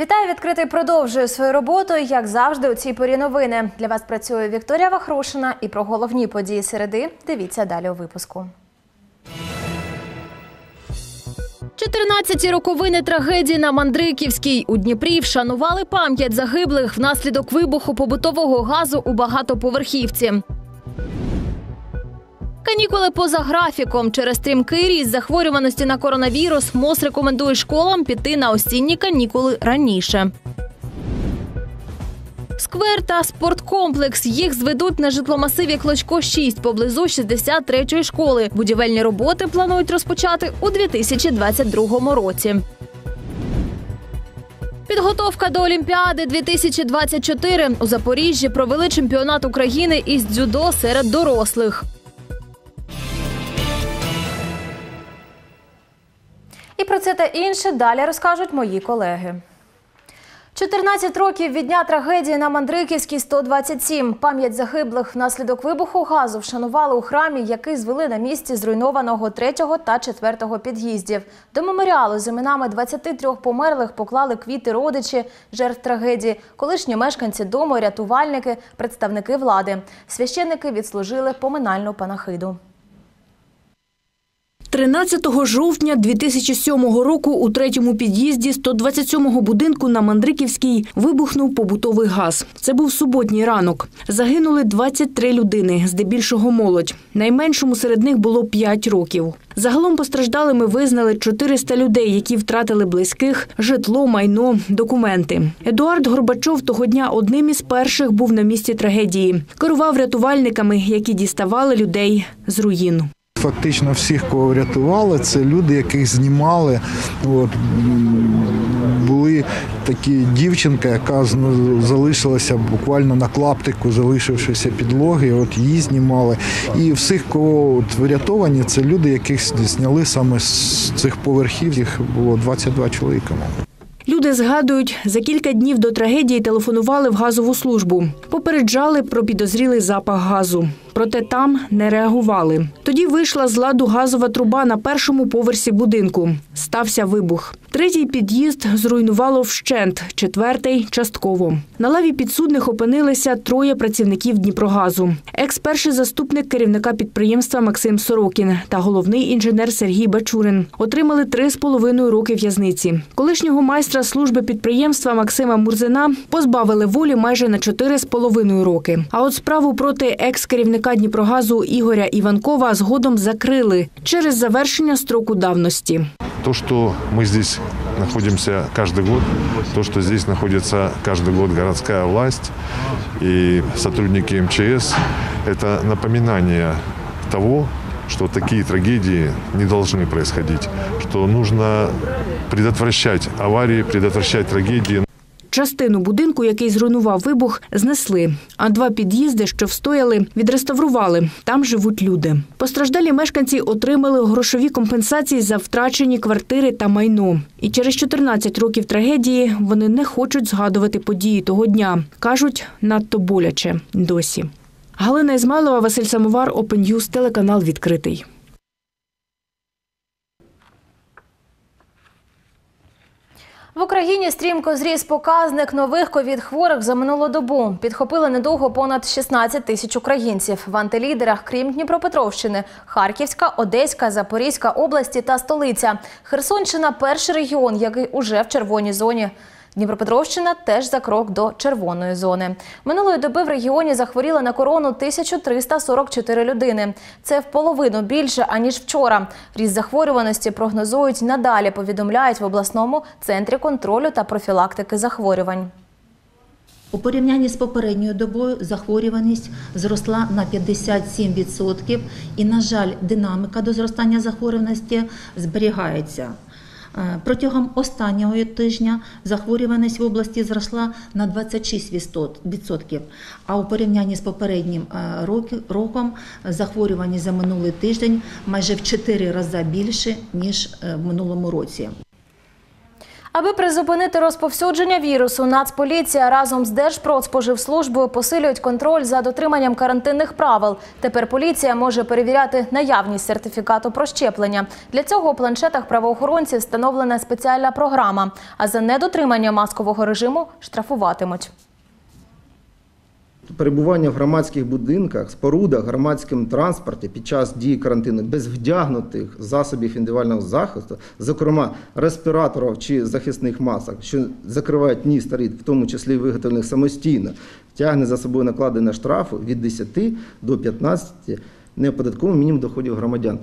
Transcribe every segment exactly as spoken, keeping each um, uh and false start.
Вітаю! Відкритий продовжує свою роботу, як завжди, у цій порі новини. Для вас працює Вікторія Вахрушина, і про головні події середи дивіться далі у випуску. чотирнадцяті роковини трагедії на Мандриківській. У Дніпрі вшанували пам'ять загиблих внаслідок вибуху побутового газу у багатоповерхівці. Канікули поза графіком. Через стрімкий ріст захворюваності на коронавірус МОЗ рекомендує школам піти на осінні канікули раніше. Сквер та спорткомплекс. Їх зведуть на житломасиві Клочко шість поблизу шістдесят третьої школи. Будівельні роботи планують розпочати у дві тисячі двадцять другому році. Підготовка до Олімпіади дві тисячі двадцять чотири. У Запоріжжі провели чемпіонат України із дзюдо серед дорослих. І про це та інше далі розкажуть мої колеги. чотирнадцять років від дня трагедії на Мандриківській сто двадцять сім. Пам'ять загиблих внаслідок вибуху газу вшанували у храмі, який звели на місці зруйнованого третього та четвертого під'їздів. До меморіалу з іменами двадцяти трьох померлих поклали квіти родичі жертв трагедії, колишні мешканці дому, рятувальники, представники влади. Священники відслужили поминальну панахиду. тринадцятого жовтня дві тисячі сьомого року у третьому під'їзді сто двадцять сьомого будинку на Мандриківській вибухнув побутовий газ. Це був суботній ранок. Загинули двадцять три людини, здебільшого молодь. Найменшому серед них було п'ять років. Загалом постраждалими визнали чотириста людей, які втратили близьких, житло, майно, документи. Едуард Горбачов того дня одним із перших був на місці трагедії. Керував рятувальниками, які діставали людей з руїн. Фактично всіх, кого врятували, це люди, яких знімали. От, були такі дівчинка, яка залишилася буквально на клаптику, залишившися підлоги, от її знімали. І всіх, кого от врятовані, це люди, яких зняли саме з цих поверхів. Їх було двадцять два чоловіка. Люди згадують, за кілька днів до трагедії телефонували в газову службу. Попереджали про підозрілий запах газу. Проте там не реагували. Тоді вийшла з ладу газова труба на першому поверсі будинку. Стався вибух. Третій під'їзд зруйнувало вщент, четвертий – частково. На лаві підсудних опинилися троє працівників Дніпрогазу. Екс-перший заступник керівника підприємства Максим Сорокін та головний інженер Сергій Бачурин отримали три з половиною роки в'язниці. Колишнього майстра служби підприємства Максима Мурзина позбавили волі майже на чотири з половиною роки. А от справу проти екс-керівника Дніпрогазу Ігоря Іванкова згодом закрили через завершення строку давності. То, что мы здесь находимся каждый год, то, что здесь находится каждый год городская власть и сотрудники эм че эс, это напоминание того, что такие трагедии не должны происходить, что нужно предотвращать аварии, предотвращать трагедии. Частину будинку, який зруйнував вибух, знесли, а два під'їзди, що встояли, відреставрували. Там живуть люди. Постраждалі мешканці отримали грошові компенсації за втрачені квартири та майно. І через чотирнадцять років трагедії вони не хочуть згадувати події того дня. Кажуть, надто боляче досі. Галина Ізмайлова, Василь Самовар, Open News, телеканал «Відкритий». В Україні стрімко зріс показник нових ковід-хворих за минулу добу. Підхопили недугу понад шістнадцять тисяч українців. В антилідерах, крім Дніпропетровщини, Харківська, Одеська, Запорізька області та столиця. Херсонщина – перший регіон, який уже в червоній зоні. Дніпропетровщина теж за крок до червоної зони. Минулої доби в регіоні захворіли на корону тисяча триста сорок чотири людини. Це в половину більше, аніж вчора. Ріст захворюваності прогнозують надалі, повідомляють в обласному центрі контролю та профілактики захворювань. У порівнянні з попередньою добою захворюваність зросла на п'ятдесят сім відсотків і, на жаль, динаміка до зростання захворюваності зберігається. Протягом останнього тижня захворюваність в області зросла на двадцять шість відсотків, а у порівнянні з попереднім роком захворюваність за минулий тиждень майже в чотири рази більше, ніж в минулому році. Аби призупинити розповсюдження вірусу, Нацполіція разом з Держпродспоживслужбою посилюють контроль за дотриманням карантинних правил. Тепер поліція може перевіряти наявність сертифікату про щеплення. Для цього у планшетах правоохоронців встановлена спеціальна програма. А за недотримання маскового режиму штрафуватимуть. Перебування в громадських будинках, спорудах, громадському транспорті під час дії карантину без вдягнутих засобів індивідуального захисту, зокрема респіраторів чи захисних масок, що закривають ніс та рот, в тому числі виготовлених самостійно, тягне за собою накладення штрафу від десяти до п'ятнадцяти неоподаткових мінімум доходів громадян.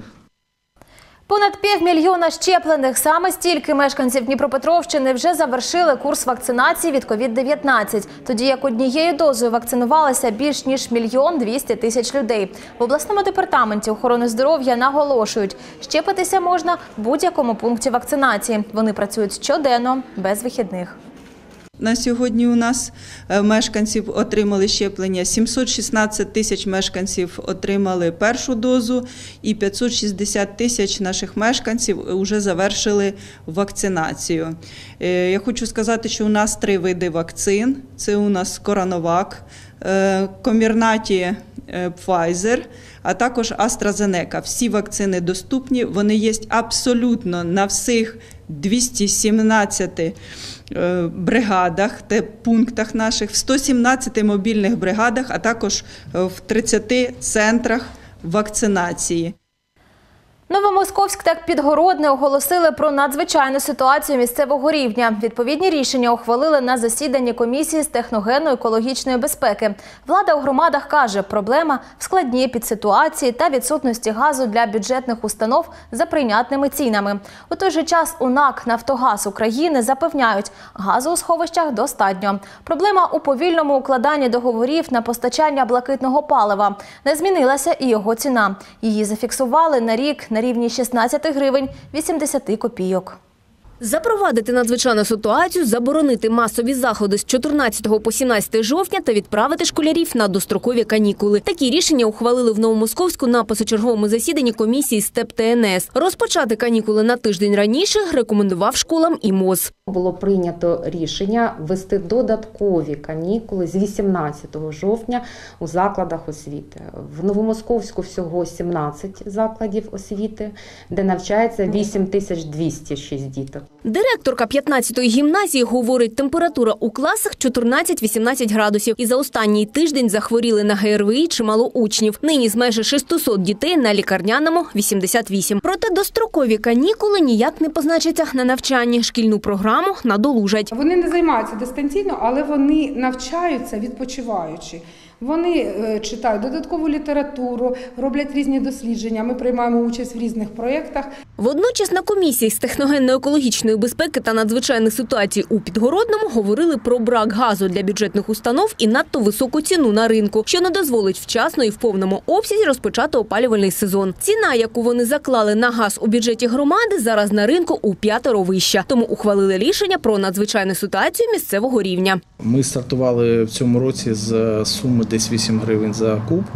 Понад півмільйона щеплених. Саме стільки мешканців Дніпропетровщини вже завершили курс вакцинації від ковід дев'ятнадцять. Тоді як однією дозою вакцинувалося більш ніж мільйон двісті тисяч людей. В обласному департаменті охорони здоров'я наголошують, щепитися можна в будь-якому пункті вакцинації. Вони працюють щоденно, без вихідних. На сьогодні у нас мешканців отримали щеплення, сімсот шістнадцять тисяч мешканців отримали першу дозу і п'ятсот шістдесят тисяч наших мешканців вже завершили вакцинацію. Я хочу сказати, що у нас три види вакцин. Це у нас Коронавак, Комірнаті Pfizer, а також AstraZeneca. Всі вакцини доступні, вони є абсолютно на всіх двохсот сімнадцяти бригадах, та пунктах наших, в сто сімнадцяти мобільних бригадах, а також в тридцяти центрах вакцинації. Новомосковськ та Підгородне оголосили про надзвичайну ситуацію місцевого рівня. Відповідні рішення ухвалили на засіданні комісії з техногенно-екологічної безпеки. Влада у громадах каже, проблема в складній підситуації та відсутності газу для бюджетних установ за прийнятними цінами. У той же час у НАК «Нафтогаз України» запевняють, газу у сховищах достатньо. Проблема у повільному укладанні договорів на постачання блакитного палива. Не змінилася і його ціна. Її зафіксували на рік на рівні шістнадцяти гривень вісімдесят копійок. Запровадити надзвичайну ситуацію, заборонити масові заходи з чотирнадцятого по сімнадцяте жовтня та відправити школярів на дострокові канікули. Такі рішення ухвалили в Новомосковську на позачерговому засіданні комісії СТЕП Те Ен Ес. Розпочати канікули на тиждень раніше рекомендував школам і МОЗ. Було прийнято рішення ввести додаткові канікули з вісімнадцятого жовтня у закладах освіти. В Новомосковську всього сімнадцять закладів освіти, де навчається вісім тисяч двісті шість діток. Директорка п'ятнадцятої гімназії говорить, температура у класах чотирнадцять-вісімнадцять градусів. І за останній тиждень захворіли на Ге Ер Ве І чимало учнів. Нині з майже шістсот дітей на лікарняному вісімдесят вісім. Проте дострокові канікули ніяк не позначаться на навчанні. Шкільну програму надолужать. Вони не займаються дистанційно, але вони навчаються відпочиваючи. Вони читають додаткову літературу, роблять різні дослідження, ми приймаємо участь в різних проєктах. Водночас на комісії з техногенно-екологічної безпеки та надзвичайних ситуацій у Підгородному говорили про брак газу для бюджетних установ і надто високу ціну на ринку, що не дозволить вчасно і в повному обсязі розпочати опалювальний сезон. Ціна, яку вони заклали на газ у бюджеті громади, зараз на ринку у п'ятеро вища. Тому ухвалили рішення про надзвичайну ситуацію місцевого рівня. Ми стартували в цьому році з суми десь вісім гривень за куб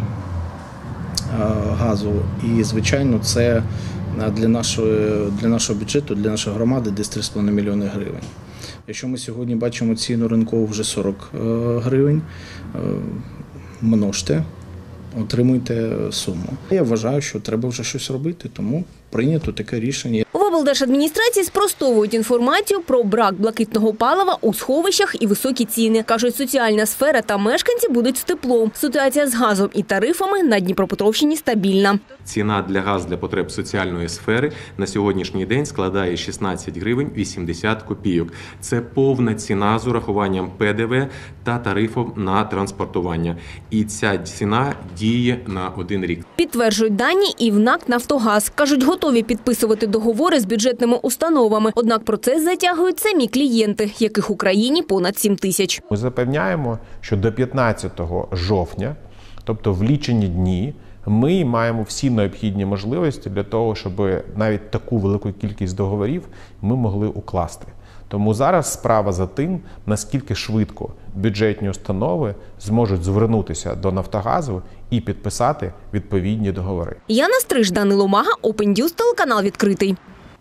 газу. І, звичайно, це для нашого, для нашого бюджету, для нашої громади десь три з половиною мільйони гривень. Якщо ми сьогодні бачимо ціну ринкову вже сорок гривень, множте, отримуйте суму. Я вважаю, що треба вже щось робити, тому прийнято таке рішення. В облдержадміністрації спростовують інформацію про брак блакитного палива у сховищах і високі ціни. Кажуть, соціальна сфера та мешканці будуть з теплом. Ситуація з газом і тарифами на Дніпропетровщині стабільна. Ціна для газу для потреб соціальної сфери на сьогоднішній день складає шістнадцять гривень вісімдесят копійок. Це повна ціна з урахуванням Пе Де Ве та тарифом на транспортування. І ця ціна діє на один рік. Підтверджують дані і в НАК «Нафтогаз». Кажуть, готові підписувати договори з бюджетними установами. Однак процес затягують самі клієнти, яких в Україні понад сім тисяч. Ми запевняємо, що до п'ятнадцятого жовтня, тобто в лічені дні, ми маємо всі необхідні можливості для того, щоб навіть таку велику кількість договорів ми могли укласти. Тому зараз справа за тим, наскільки швидко бюджетні установи зможуть звернутися до «Нафтогазу» і підписати відповідні договори. Яна Стриж, Данило Мага, Open News, телеканал «Відкритий».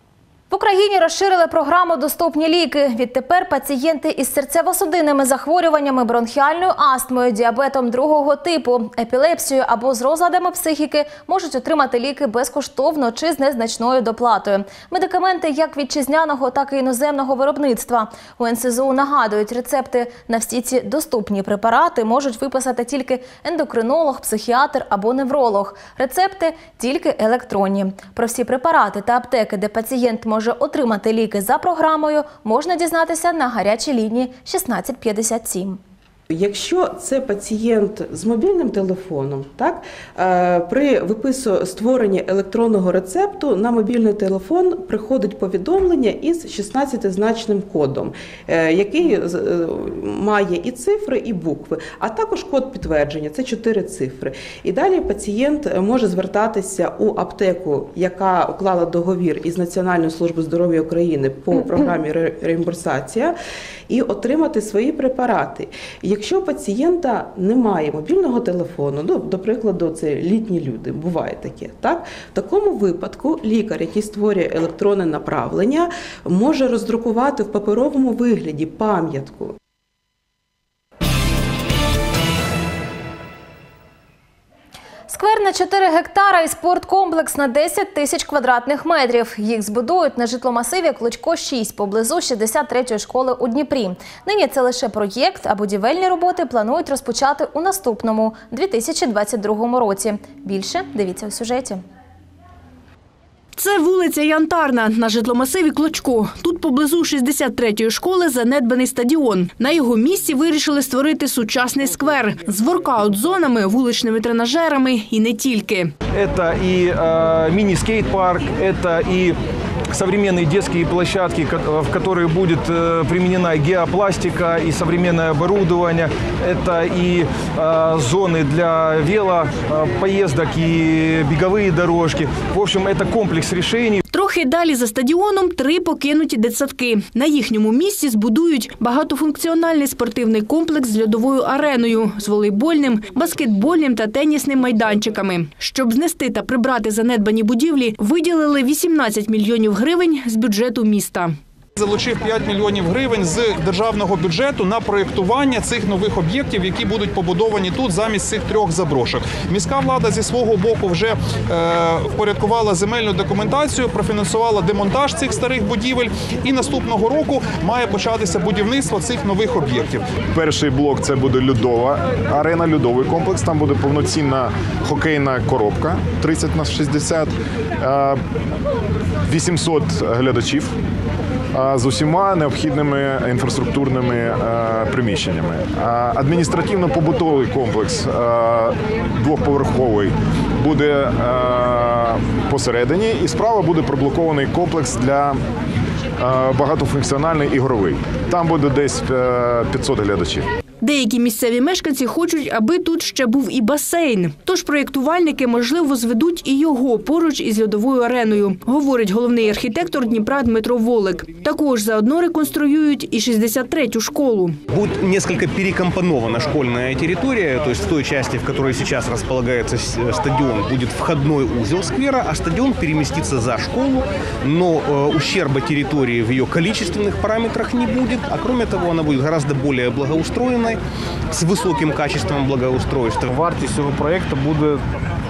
В Україні розширили програму «Доступні ліки». Відтепер пацієнти із серцево-судинними захворюваннями, бронхіальною астмою, діабетом другого типу, епілепсією або з розладами психіки можуть отримати ліки безкоштовно чи з незначною доплатою. Медикаменти як вітчизняного, так і іноземного виробництва. У ен ес зе у нагадують, рецепти на всі ці доступні препарати можуть виписати тільки ендокринолог, психіатр або невролог. Рецепти тільки електронні. Про всі препарати та аптеки, де пацієнт може може отримати ліки за програмою, можна дізнатися на гарячій лінії шістнадцять п'ятдесят сім. Якщо це пацієнт з мобільним телефоном, так, при випису створенні електронного рецепту на мобільний телефон приходить повідомлення із шістнадцятизначним кодом, який має і цифри, і букви, а також код підтвердження – це чотири цифри. І далі пацієнт може звертатися у аптеку, яка уклала договір із Національною службою здоров'я України по програмі реімбурсація, і отримати свої препарати. Якщо у пацієнта немає мобільного телефону, ну, до прикладу, це літні люди, буває таке, так? В такому випадку лікар, який створює електронне направлення, може роздрукувати в паперовому вигляді пам'ятку. Сквер на чотири гектара і спорткомплекс на десять тисяч квадратних метрів. Їх збудують на житломасиві Клочко шість поблизу шістдесят третьої школи у Дніпрі. Нині це лише проєкт, а будівельні роботи планують розпочати у наступному, дві тисячі двадцять другому році. Більше дивіться у сюжеті. Це вулиця Янтарна на житломасиві Клочко. Тут поблизу шістдесят третьої школи занедбаний стадіон. На його місці вирішили створити сучасний сквер з воркаут-зонами, вуличними тренажерами і не тільки. Це і э, міні-скейт-парк, це і современные детские площадки, в которые будет применена геопластика и современное оборудование. Это и э, зоны для велопоездок и беговые дорожки. В общем, это комплекс решений. Трохи далі за стадіоном три покинуті дитсадки. На їхньому місці збудують багатофункціональний спортивний комплекс з льодовою ареною, з волейбольним, баскетбольним та тенісним майданчиками. Щоб знести та прибрати занедбані будівлі, виділили вісімнадцять мільйонів гривень з бюджету міста. Залучив п'ять мільйонів гривень з державного бюджету на проєктування цих нових об'єктів, які будуть побудовані тут замість цих трьох заброшок. Міська влада зі свого боку вже е, впорядкувала земельну документацію, профінансувала демонтаж цих старих будівель і наступного року має початися будівництво цих нових об'єктів. Перший блок – це буде льодова арена, льодовий комплекс. Там буде повноцінна хокейна коробка тридцять на шістдесят, е, вісімсот глядачів з усіма необхідними інфраструктурними приміщеннями. Адміністративно-побутовий комплекс двохповерховий буде посередині, і справа буде проблокований комплекс для багатофункціональний ігровий. Там буде десь п'ятсот глядачів. Деякі місцеві мешканці хочуть, аби тут ще був і басейн. Тож проєктувальники, можливо, зведуть і його поруч із льодовою ареною, говорить головний архітектор Дніпра Дмитро Волик. Також заодно реконструюють і шістдесят третю школу. Буде несколько перекомпонована школьна територія, тобто в той частині, в якій зараз розполагається стадіон, буде вхідний узел сквера, а стадіон переміститься за школу, але ущерба території в її кількісних параметрах не буде, а крім того, вона буде гораздо більш благоустроєна, з високим качеством благоустройства. Вартість цього проєкту буде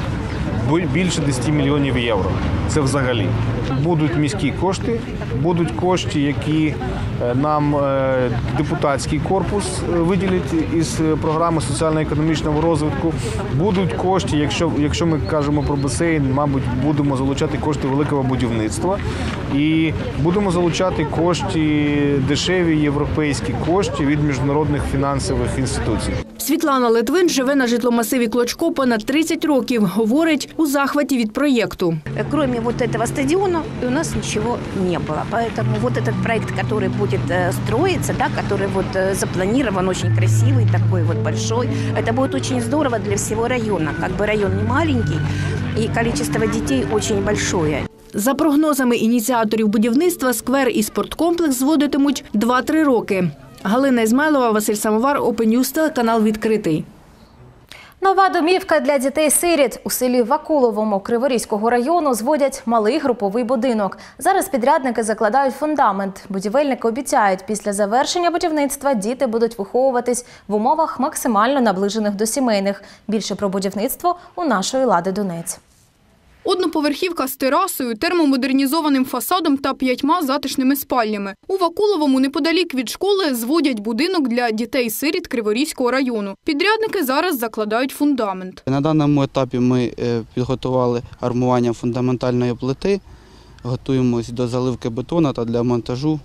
більше десять мільйонів євро. Це взагалі. Будуть міські кошти, будуть кошти, які нам депутатський корпус виділить із програми соціально-економічного розвитку. Будуть кошти, якщо, якщо ми кажемо про басейн, мабуть, будемо залучати кошти великого будівництва. І будемо залучати кошти, дешеві європейські кошти від міжнародних фінансових інституцій. Світлана Литвин живе на житломасиві Клочко понад тридцять років. Говорить, у захваті від проєкту. Кроме вот этого стадиона у нас ничего не было. Поэтому вот этот проект, который будет строиться, да, который вот запланирован, очень красивый, такой вот большой, это будет очень здорово для всего района. Как бы район не маленький, и количество детей очень большое. За прогнозами ініціаторів будівництва, сквер і спорткомплекс зводитимуть два-три роки. Галина Ізмайлова, Василь Самовар, Open News, телеканал «Відкритий». Нова домівка для дітей-сиріт. У селі Вакуловому Криворізького району зводять малий груповий будинок. Зараз підрядники закладають фундамент. Будівельники обіцяють, після завершення будівництва діти будуть виховуватись в умовах максимально наближених до сімейних. Більше про будівництво у нашої Лади Донець. Одноповерхівка з терасою, термомодернізованим фасадом та п'ятьма затишними спальнями. У Вакуловому неподалік від школи зводять будинок для дітей-сиріт Криворізького району. Підрядники зараз закладають фундамент. На даному етапі ми підготували армування фундаментальної плити, готуємось до заливки бетону та для монтажу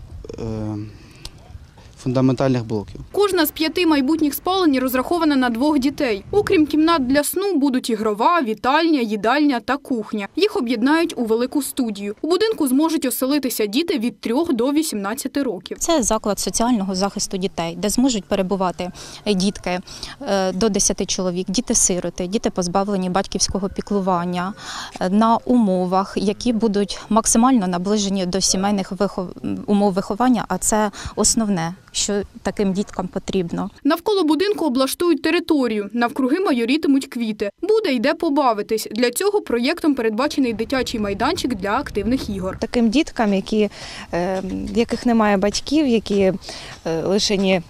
фундаментальних блоків. Кожна з п'яти майбутніх спалень розрахована на двох дітей. Окрім кімнат для сну, будуть ігрова, вітальня, їдальня та кухня. Їх об'єднають у велику студію. У будинку зможуть оселитися діти від трьох до вісімнадцяти років. Це заклад соціального захисту дітей, де зможуть перебувати дітки до десяти чоловік, діти-сироти, діти позбавлені батьківського піклування на умовах, які будуть максимально наближені до сімейних вихов... умов виховання, а це основне, що таким діткам потрібно. Навколо будинку облаштують територію, навкруги майорітимуть квіти. Буде й де побавитись. Для цього проєктом передбачений дитячий майданчик для активних ігор. Таким діткам, які, в яких немає батьків, які лишені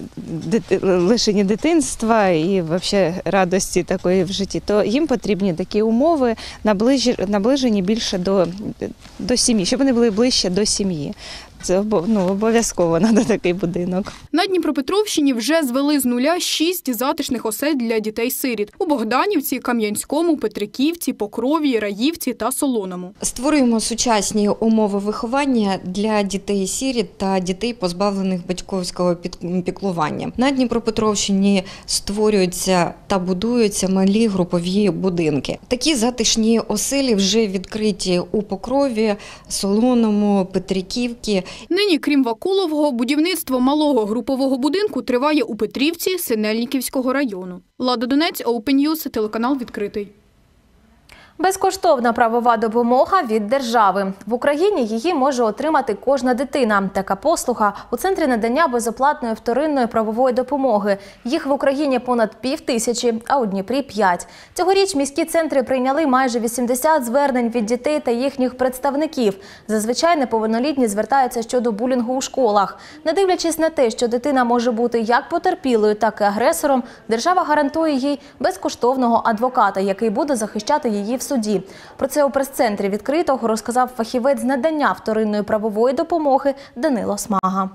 лишені дитинства і взагалі радості такої в житті, то їм потрібні такі умови, наближені більше до, до сім'ї, щоб вони були ближче до сім'ї. Це ну, обов'язково треба такий будинок. На Дніпропетровщині вже звели з нуля шість затишних осель для дітей-сиріт. У Богданівці, Кам'янському, Петриківці, Покрові, Раївці та Солоному. Створюємо сучасні умови виховання для дітей-сиріт та дітей, позбавлених батьківського піклування. На Дніпропетровщині створюються та будуються малі групові будинки. Такі затишні оселі вже відкриті у Покрові, Солоному, Петриківці. Нині, крім Вакулового, будівництво малого групового будинку триває у Петрівці Синельниківського району. Лада Донець, Open News, телеканал «Відкритий». Безкоштовна правова допомога від держави. В Україні її може отримати кожна дитина. Така послуга у Центрі надання безоплатної вторинної правової допомоги. Їх в Україні понад пів тисячі, а у Дніпрі – п'ять. Цьогоріч міські центри прийняли майже вісімдесят звернень від дітей та їхніх представників. Зазвичай неповнолітні звертаються щодо булінгу у школах. Не дивлячись на те, що дитина може бути як потерпілою, так і агресором, держава гарантує їй безкоштовного адвоката, який буде захищати її в суді. Про це у прес-центрі «Відкритого» розказав фахівець з надання вторинної правової допомоги Данило Смага.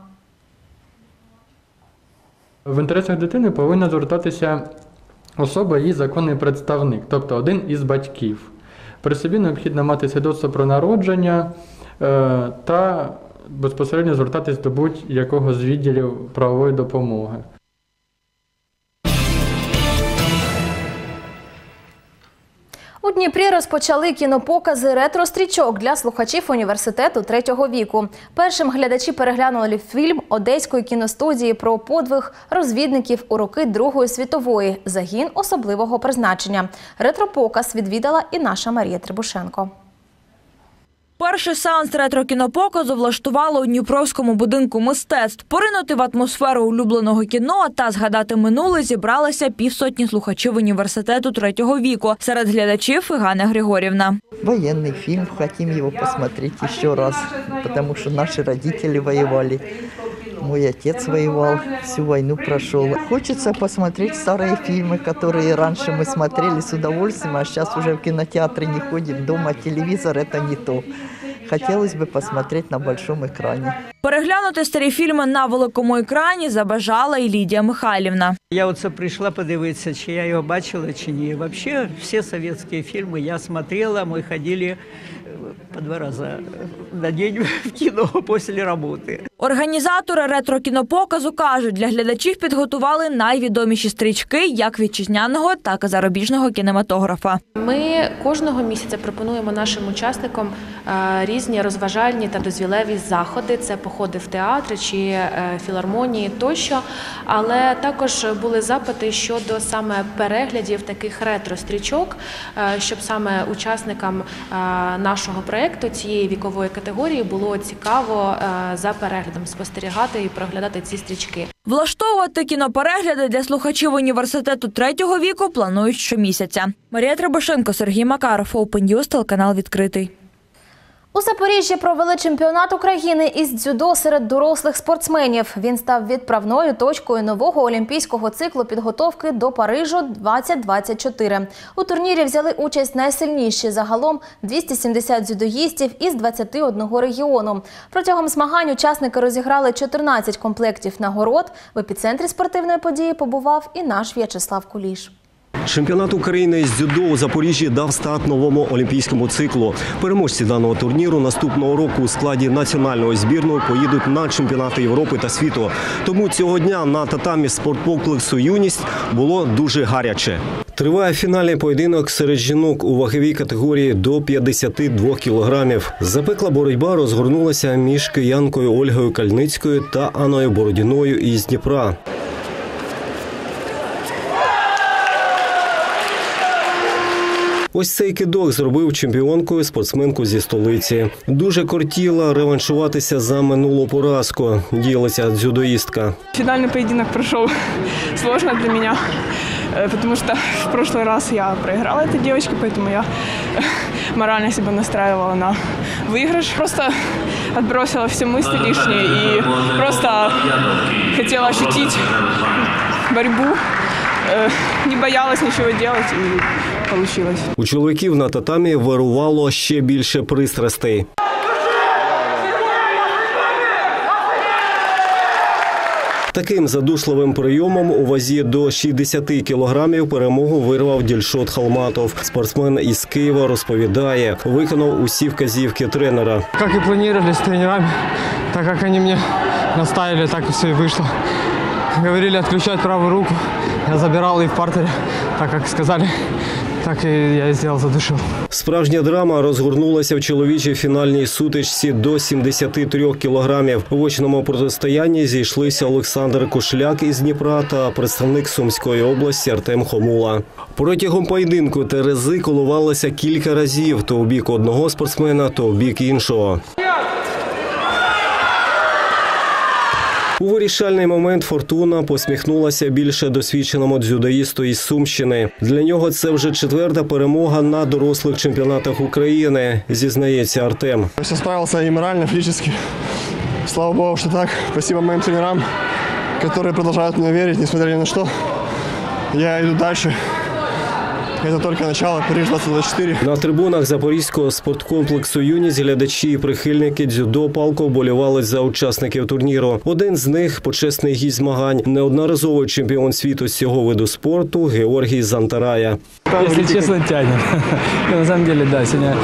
В інтересах дитини повинна звертатися особа, її законний представник, тобто один із батьків. При собі необхідно мати свідоцтво про народження та безпосередньо звертатись до будь-якого з відділів правової допомоги. У Дніпрі розпочали кінопокази ретро-стрічок для слухачів університету третього віку. Першим глядачі переглянули фільм Одеської кіностудії про подвиг розвідників у роки Другої світової «Загін особливого призначення». Ретро-показ відвідала і наша Марія Требушенко. Перший сеанс ретро-кінопоказу влаштували у Дніпровському будинку мистецтв. Поринути в атмосферу улюбленого кіно та згадати минуле зібралися півсотні слухачів університету третього віку. Серед глядачів і Ганна Григорівна. Военный фильм, хотим его посмотреть еще раз, потому что наши родители воевали. Мой отец воевал, всю войну прошел. Хочется посмотреть старые фильмы, которые раньше мы смотрели с удовольствием, а сейчас уже в кинотеатре не ходим, дома телевизор – это не то. Хотелось бы посмотреть на большом экране. Переглянути старі фільми на великому екрані забажала і Лідія Михайлівна. Я оце прийшла подивитися, чи я його бачила, чи ні. Взагалі, всі совєтські фільми я смотрела, ми ходили по два рази на день в кіно після роботи. Організатори ретро-кінопоказу кажуть, для глядачів підготували найвідоміші стрічки як вітчизняного, так і зарубіжного кінематографа. Ми кожного місяця пропонуємо нашим учасникам різні розважальні та дозвілеві заходи. Це походи в театри чи філармонії тощо. Але також були запити щодо саме переглядів таких ретро-стрічок, щоб саме учасникам нашого нашого проєкту, цієї вікової категорії, було цікаво за переглядом спостерігати і проглядати ці стрічки. Влаштовувати кіноперегляди для слухачів університету третього віку планують щомісяця. Марія Требушенко, Сергій Макаров, Open News, телеканал «Відкритий». У Запоріжжі провели чемпіонат України із дзюдо серед дорослих спортсменів. Він став відправною точкою нового олімпійського циклу підготовки до Парижу двадцять двадцять чотири. У турнірі взяли участь найсильніші, загалом двісті сімдесят дзюдоїстів із двадцяти одного регіону. Протягом змагань учасники розіграли чотирнадцять комплектів нагород. В епіцентрі спортивної події побував і наш В'ячеслав Куліш. Чемпіонат України з дзюдо у Запоріжжі дав старт новому олімпійському циклу. Переможці даного турніру наступного року у складі національної збірної поїдуть на чемпіонати Європи та світу. Тому цього дня на татамі спорткомплексу «Юність» було дуже гаряче. Триває фінальний поєдинок серед жінок у ваговій категорії до п'ятдесяти двох кілограмів. Запекла боротьба розгорнулася між киянкою Ольгою Кальницькою та Анною Бородіною із Дніпра. Ось цей кидок зробив чемпіонкою спортсменку зі столиці. Дуже кортіла реваншуватися за минулу поразку, ділиться дзюдоїстка. Фінальний поєдинок пройшов сложно для мене, тому що в прошлый раз я проиграла этой девочке, поэтому я морально себя настраивала на выигрыш. Просто отбросила все мысли лишние и просто хотела ощутить борьбу, не боялась ничего делать и получилось. У чоловіків на татамі вирувало ще більше пристрастей. Таким задушливим прийомом у вазі до шістдесяти кілограмів перемогу вирвав Дільшот Халматов. Спортсмен із Києва розповідає, виконав усі вказівки тренера. Як і планували з тренерами, так як вони мене наставили, так і все і вийшло. Говорили відключати праву руку, я забирав її в партері, так як сказали. Так і я і зробив, задушив. Справжня драма розгорнулася в чоловічій фінальній сутичці до сімдесяти трьох кілограмів. В очному протистоянні зійшлися Олександр Кошляк із Дніпра та представник Сумської області Артем Хомула. Протягом поєдинку терези коливалися кілька разів – то у бік одного спортсмена, то у бік іншого. У вирішальний момент фортуна посміхнулася більше досвідченому дзюдоїсту із Сумщини. Для нього це вже четверта перемога на дорослих чемпіонатах України, зізнається Артем. Я справився і морально, і фізично. Слава Богу, що так. Спасибо моїм тренерам, які продовжують мені вірити, несмотря ні на що. Я йду далі. Це тільки почало, Париж двадцять двадцять чотири. На трибунах Запорізького спорткомплексу «Юність» глядачі і прихильники дзюдо палко вболівали за учасників турніру. Один з них – почесний гість змагань, неодноразовий чемпіон світу з цього виду спорту Георгій Зантарая. Если честно, тянет. На самом деле, да, сегодня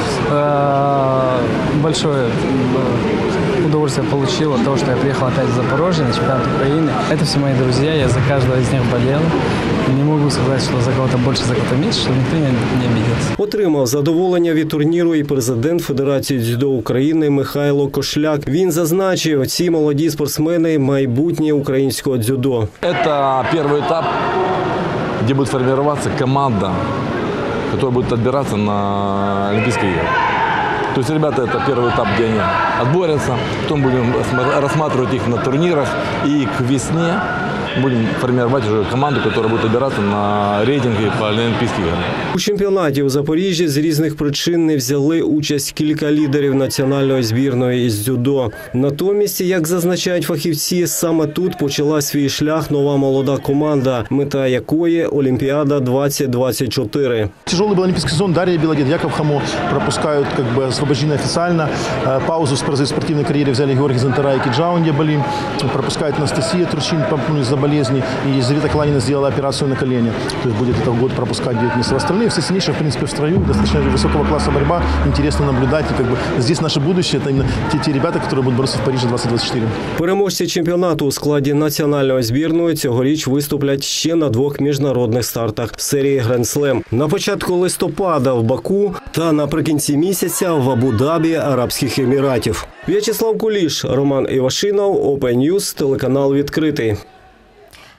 большое удовольствие получил от того, что я приехал опять в Запорожье на чемпионат Украины. Это все мои друзья, я за каждого из них болел. Не могу сказать, что за кого-то больше, за кого-то меньше, что никто не обиделся. Отримав задоволення від турніру і президент Федерації дзюдо України Михайло Кошляк. Він зазначив, ці молоді спортсмени – майбутнє українського дзюдо. Це перший етап, де буде формуватися команда, яка буде відбиратися на Олімпійські ігри. То есть ребята, это первый этап, где они отборятся, потом будем рассматривать их на турнирах и к весне будем формировать уже команду, которая будет отбираться на рейтинги по Олімпійським іграм. У чемпіонаті у Запоріжжі з різних причин не взяли участь кілька лідерів національної збірної із дзюдо. Натомість, як зазначають фахівці, саме тут почала свій шлях нова молода команда, мета якої – Олімпіада двадцять двадцять чотири. Тяжелый был олимпийский сезон. Дарья Белодед, Яков Хамо пропускают как бы освобождение официально. Паузу в спортивной карьере взяли Георгий Зантарай и Киджаун Дебали. Пропускает Анастасия Турчин из-за болезни. И Елизавета Кланина сделала операцию на колене. То есть будет этот год пропускать девять месяцев. Остальные все сильнейшие, в принципе, в строю. Достаточно высокого класса борьба. Интересно наблюдать. И как бы здесь наше будущее. Это именно те, те ребята, которые будут бороться в Париже двадцять двадцять чотири. Переможці чемпіонату у складі національної збірної цьогоріч виступлять ще на двох міжнародних стартах серії Гранд-слем. На початку листопада в Баку та наприкінці місяця в Абу-Дабі, Арабських Еміратів. В'ячеслав Куліш, Роман Івашинов, Open News, телеканал «Відкритий».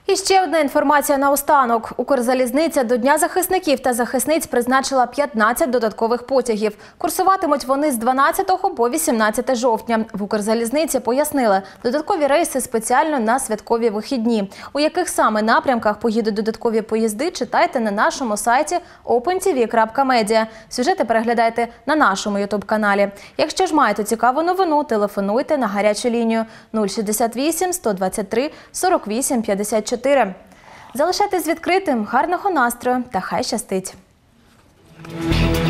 І ще одна інформація наостанок. Укрзалізниця до Дня захисників та захисниць призначила п'ятнадцять додаткових потягів. Курсуватимуть вони з дванадцятого по вісімнадцяте жовтня. В Укрзалізниці пояснили, додаткові рейси спеціально на святкові вихідні. У яких саме напрямках поїдуть додаткові поїзди, читайте на нашому сайті опен ті ві крапка медіа. Сюжети переглядайте на нашому ютуб-каналі. Якщо ж маєте цікаву новину, телефонуйте на гарячу лінію нуль шістдесят вісім сто двадцять три сорок вісім п'ятдесят чотири. Залишайтесь відкритим, гарного настрою та хай щастить!